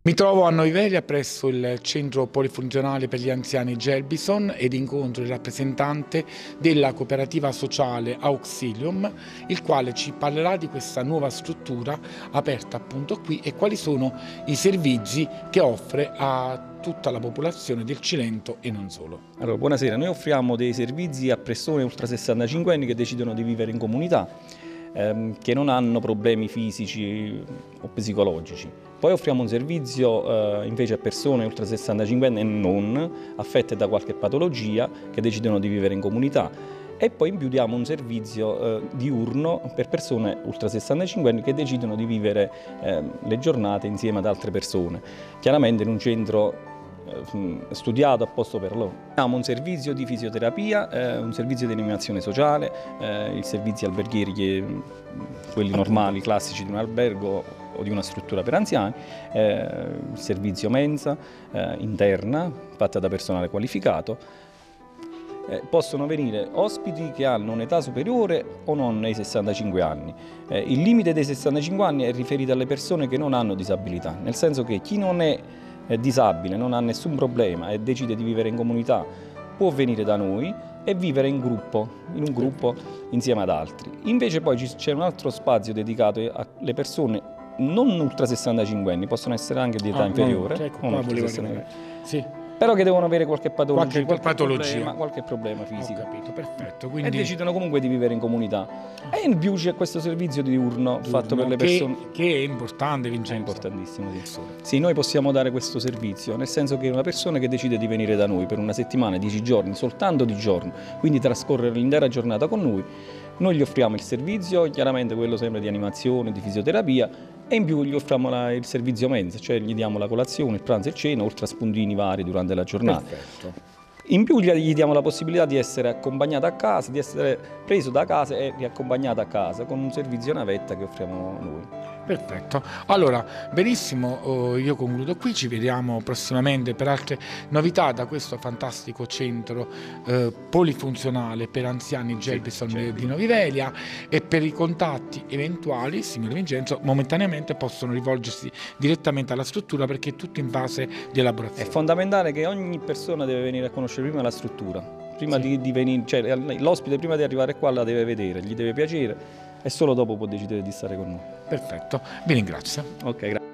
Mi trovo a Noivella presso il centro polifunzionale per gli anziani Gelbison ed incontro il rappresentante della cooperativa sociale Auxilium, il quale ci parlerà di questa nuova struttura aperta appunto qui e quali sono i servizi che offre a tutta la popolazione del Cilento e non solo. Allora, buonasera, noi offriamo dei servizi a persone ultra 65 anni che decidono di vivere in comunità, che non hanno problemi fisici o psicologici. Poi offriamo un servizio invece a persone ultra 65 anni e non affette da qualche patologia che decidono di vivere in comunità. E poi in più diamo un servizio diurno per persone ultra 65 anni che decidono di vivere le giornate insieme ad altre persone, chiaramente in un centro studiato apposta per loro. Abbiamo un servizio di fisioterapia, un servizio di animazione sociale, i servizi alberghieri, quelli normali, classici di un albergo o di una struttura per anziani, il servizio mensa interna fatta da personale qualificato. Possono venire ospiti che hanno un'età superiore o non ai 65 anni. Il limite dei 65 anni è riferito alle persone che non hanno disabilità, nel senso che chi non è disabile, non ha nessun problema e decide di vivere in comunità può venire da noi e vivere in un gruppo insieme ad altri. Invece poi c'è un altro spazio dedicato alle persone non ultra 65 anni, possono essere anche di età inferiore, però che devono avere qualche patologia, qualche problema fisico. Ho capito, perfetto. E decidono comunque di vivere in comunità. E in più c'è questo servizio diurno fatto per le persone. Che è importante, Vincenzo. È importantissimo. Sì, noi possiamo dare questo servizio, nel senso che una persona che decide di venire da noi per una settimana, 10 giorni, soltanto di giorno, quindi trascorrere l'intera giornata con noi gli offriamo il servizio, chiaramente quello sempre di animazione, di fisioterapia, e in più gli offriamo il servizio mensa, cioè gli diamo la colazione, il pranzo e il cena, oltre a spuntini vari durante la giornata. Perfetto. In più gli diamo la possibilità di essere accompagnato a casa, di essere preso da casa e riaccompagnato a casa con un servizio navetta che offriamo noi. Perfetto, allora benissimo, io concludo qui, ci vediamo prossimamente per altre novità da questo fantastico centro polifunzionale per anziani Gelbison di Noivella, e per i contatti eventuali, signor Vincenzo, momentaneamente possono rivolgersi direttamente alla struttura perché è tutto in fase di elaborazione. È fondamentale che ogni persona deve venire a conoscere prima la struttura, prima di venire, cioè l'ospite prima di arrivare qua la deve vedere, gli deve piacere e solo dopo può decidere di stare con noi. Perfetto, vi ringrazio. Ok, grazie.